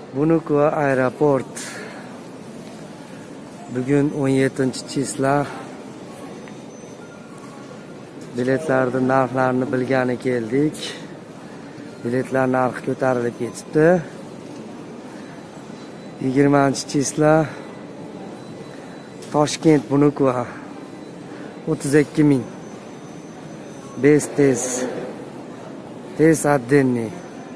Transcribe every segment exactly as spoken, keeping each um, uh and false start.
Bunukova aeroport. Bugun o'n yettinchi chisla. Biletlarning narxlarini bilgani keldik. Biletlar narxi ko'tarilib ketibdi. yigirmanchi chisla Toshkent Bunukova o'ttiz ikki ming. Bez tez. Tez отдельный.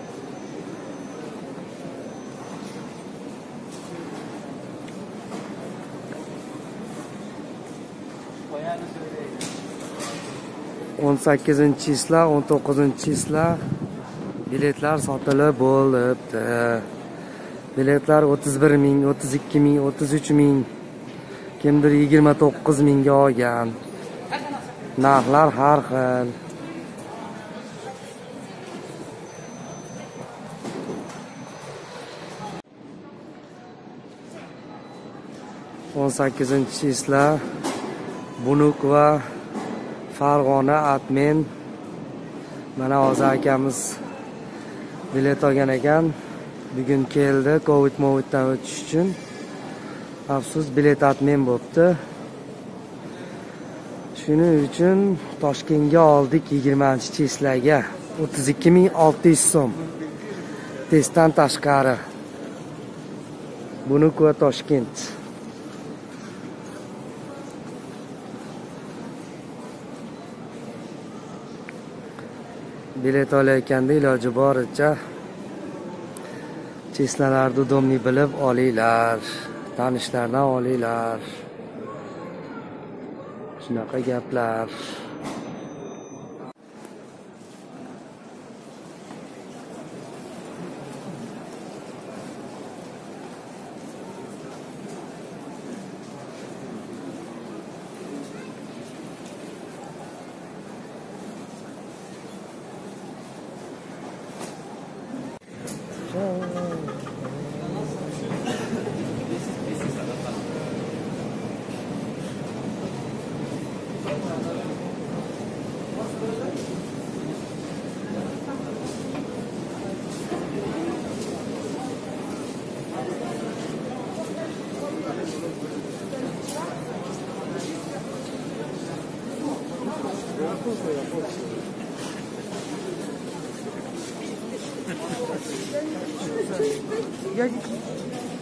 o'n sakkizinchi chisla, o'n to'qqizinchi chisla biletlar sotilib bo'libdi. Biletlar o'ttiz bir ming, o'ttiz ikki ming, o'ttiz uch ming, kimdir yigirma to'qqiz mingga olgan. Narxlar har xil. o'n sakkizinchi chisla Bunukova Farg'ona Atmen. Mana hozir akamiz bilet olgan ekan. Bugun keldi Covid movitdan o'tish uchun. Afsus, bilet Atmen bo'pti. Shuning uchun Toshkentga oldik yigirmanchi chislaga. o'ttiz ikki ming olti yuz so'm. Testdan tashqari. Bunukova Toshkent. Bilet olayotganda iloji boricha chislalarni udobni bilib olinglar. Tanishlardan olinglar. Shunaqa gaplar. Я